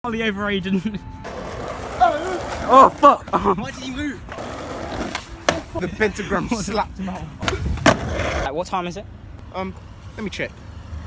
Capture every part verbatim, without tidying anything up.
Ollie over Aidon. Oh fuck! Why did he move? The pentagram slapped him out. Right, what time is it? Um, let me check.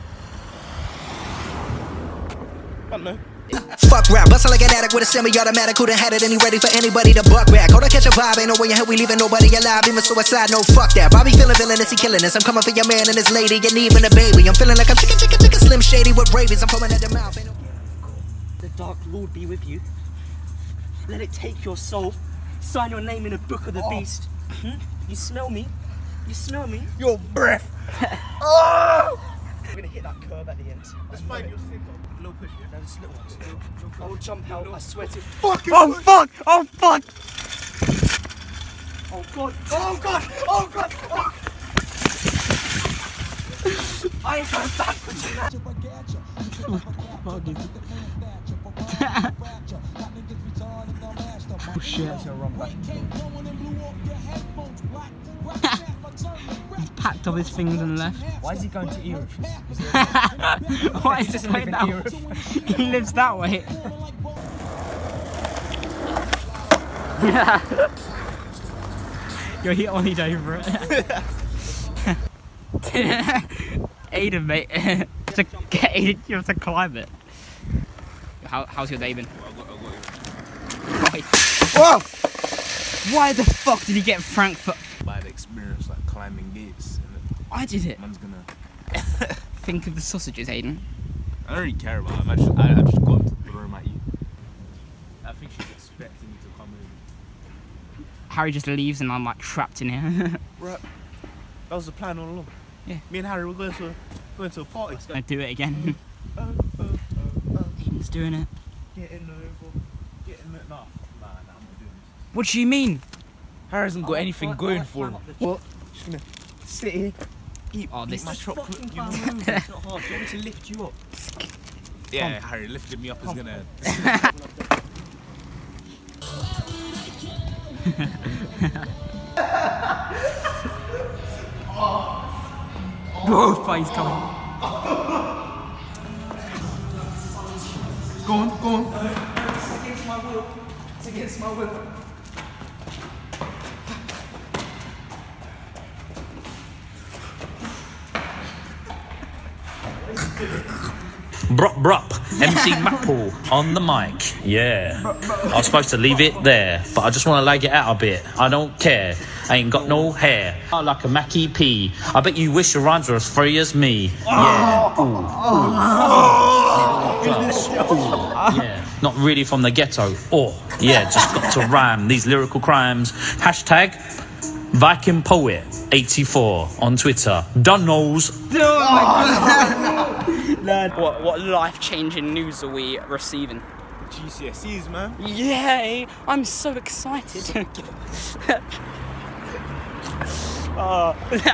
I don't know. Fuck rap, bustin' like an addict with a semi-automatic. Who done had it and he ready for anybody to buck back. Hold on, catch a vibe, ain't no way in hell we leaving nobody alive. Even suicide, no fuck that. Bobby feeling villainous, he killing us. I'm coming for your man and his lady, and even a baby. I'm feeling like I'm chicken, chicken, chicken, slim shady with rabies. I'm coming at the mouth. No... The Dark Lord be with you. Let it take your soul. Sign your name in the book of the oh. beast. Hmm? You smell me? You smell me? Your breath. Oh! We're gonna hit that curve at the end. Let's find your stick on. Little push, yeah? No, just little ones. I will jump out, I swear to... Fucking oh push. fuck! Oh fuck! Oh god! Oh god! Oh god! Oh. I ain't going backwards in that. Oh shit. He's packed up his things and left. Why is he going to Europe? Why is this like that? He lives that way. Yo, he Ollied over it. Aidon, mate. To get Aidon, you have to climb it. How, how's your day been? Whoa! Why the fuck did he get Frankfurt? Bad experience, like climbing gates. I did it. Man's gonna think of the sausages, Aidon. I don't really care about them. I just, I, I just got to throw them at you. I think she's expecting you to come in. Harry just leaves and I'm like trapped in here. Right. That was the plan all along. Yeah. Me and Harry were going to a, going to a party. I do it again. uh, uh, uh, uh. Aiden's doing it. Get in over. Get in there. Nah, nah, nah, I'm not doing this. What do you mean? Harry hasn't got Oh, anything I, going I, for him. What? Just gonna sit here, eat, oh, this eat my is chocolate. Fucking You know? It's not hard. Do you want me to lift you up? Yeah, Harry lifted me up is gonna. Oh, face coming. Go on, go on. It's against my will. It's against my will. Brop brop, M C Maple on the mic. Yeah, I was supposed to leave it there, but I just want to lag it out a bit. I don't care. I ain't got no hair. I like a Mackie P. I bet you wish your rhymes were as free as me. Yeah. Ooh. Ooh. Ooh. Yeah. Not really from the ghetto. Oh, yeah. Just got to rhyme these lyrical crimes. Hashtag Viking Poet eighty-four on Twitter. Done knows. Oh my god. What, what life-changing news are we receiving? G C S Es, man. Yay! I'm so excited. Oh.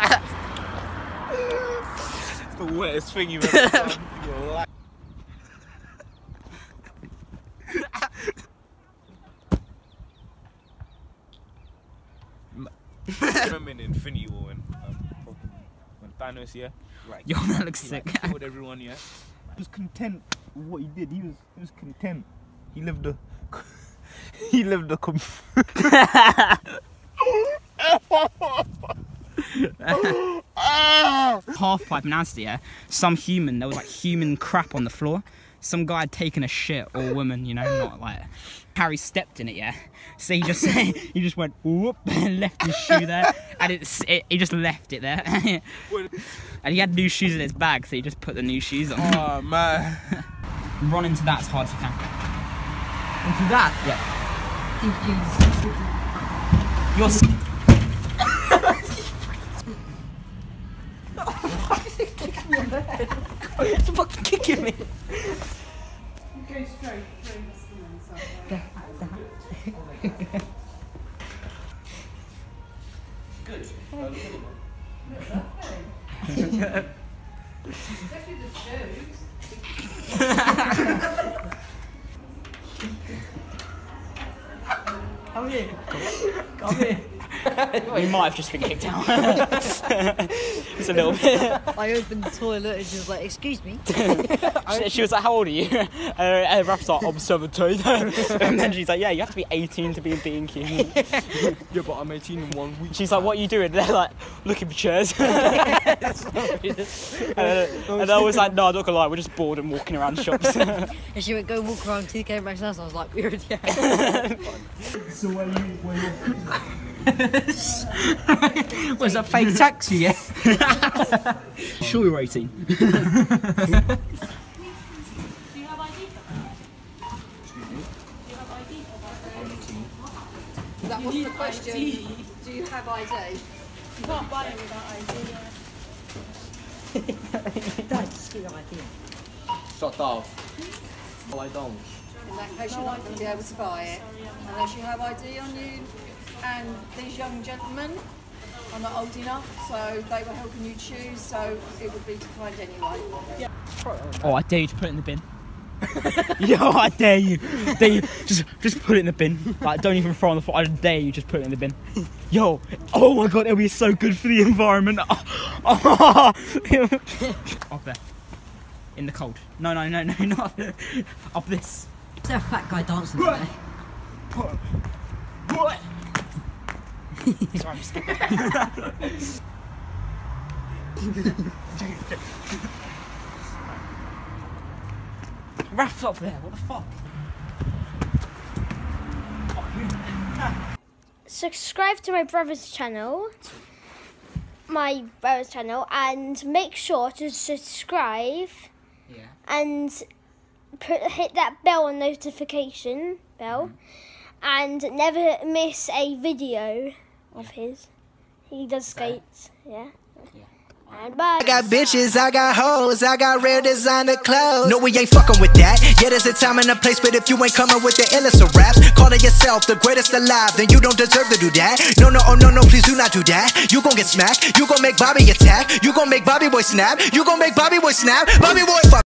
It's the wettest thing you've ever done in your life. Remember in Infinity War when, um, when Thanos, yeah? Like, Yo, that looks he, sick. Like, killed everyone, yeah? He was content with what he did. He was, he was content. He lived a, he lived a comf. Half pipe announced it, yeah? Some human, there was like human crap on the floor. Some guy had taken a shit, or woman, you know, not like... Harry stepped in it, yeah? So he just he just went, whoop, and left his shoe there. And it's, it, he just left it there. And he had new shoes in his bag, so he just put the new shoes on. Oh, man. Run into that as hard as you can. Into that? Yeah. You're... It's fucking kicking me. Go straight through. Good. Especially the shoes. Come here. Come here. We might have just been kicked out. Just a little bit. I opened the toilet and she was like, excuse me. she, she was like, how old are you? Uh, and Raf's like, I'm seventeen. And then she's like, yeah, you have to be eighteen to be in B and Q. Yeah, but I'm eighteen in one week. She's like, what are you doing? They're like, looking for chairs. and, uh, and I was like, no, I'm not gonna lie, we're just bored and walking around shops. And she went, go walk around till you came back to us. I was like, we already have. So where you, where you? Was that fake taxi, yeah? Sure you're eighteen. Do you have I D for that? Do you have I D for that? That You was need the question. I D. Do you have I D? You can't buy it without I D, yeah. Dad, just get your I D. Shut up. Oh, I don't. In that case, you're not going to be able to buy it. Unless you have I D on you. And these young gentlemen are not old enough, so they were helping you choose, so it would be declined anyway. Yeah. Oh, I dare you to put it in the bin. Yo, I dare you. Dare you. Just, just put it in the bin. Like, don't even throw it on the floor. I dare you, just put it in the bin. Yo, oh my god, it'll be so good for the environment. Oh, oh. Up there. In the cold. No, no, no, no, not up this. Is there a fat guy dancing there? What? Sorry, I'm scared. Raf's up there, what the fuck? Subscribe to my brother's channel, my brother's channel, and make sure to subscribe Yeah. and put, hit that bell and notification bell, and never miss a video of his. He does skates, yeah. And bye. I got bitches, I got hoes, I got rare designer clothes. No, we ain't fucking with that. Yeah, there's a time and a place, but if you ain't coming with the illest of raps, calling yourself the greatest alive, then you don't deserve to do that. No, no, oh no, no, please do not do that. You gon' get smacked, you gon' make Bobby attack, you gon' make Bobby boy snap, you gon' make Bobby boy snap, Bobby boy fuck.